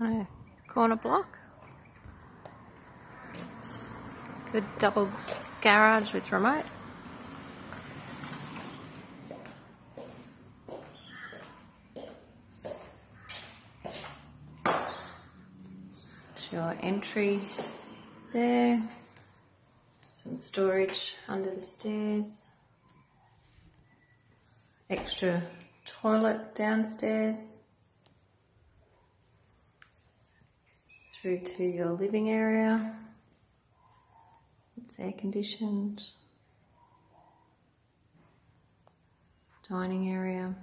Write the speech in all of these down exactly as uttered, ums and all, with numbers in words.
on a corner block. Good double garage with remote. Your entry there, some storage under the stairs, extra toilet downstairs, through to your living area. It's air conditioned, dining area,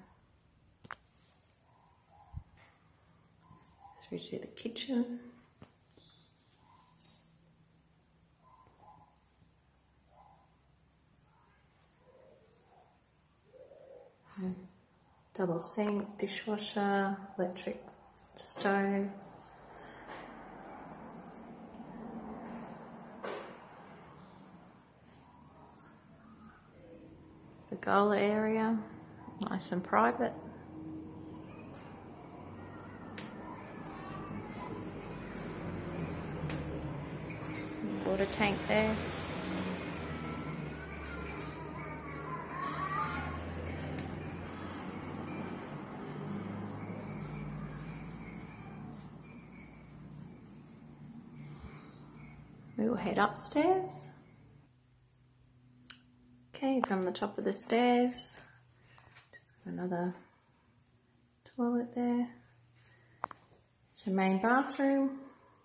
through to the kitchen. Double sink, dishwasher, electric stove. The pergola area, nice and private. Water tank there. We will head upstairs. Okay, from the top of the stairs, just got another toilet there. It's your main bathroom.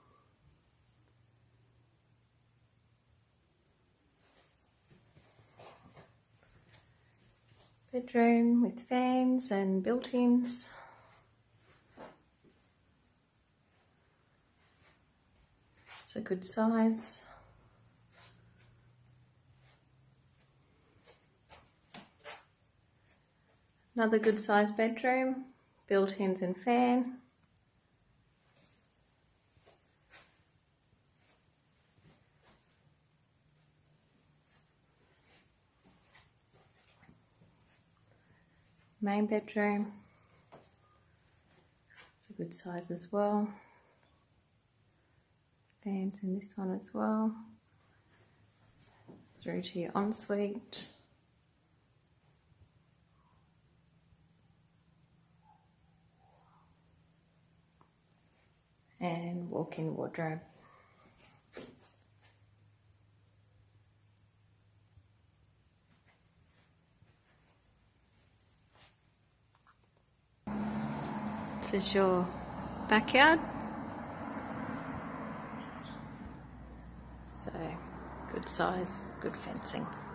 Bedroom with fans and built-ins. It's a good size. Another good size bedroom, built-ins and fan. Main bedroom, it's a good size as well. Fans in this one as well. Through to your ensuite. And walk-in wardrobe. This is your backyard. So, good size, good fencing.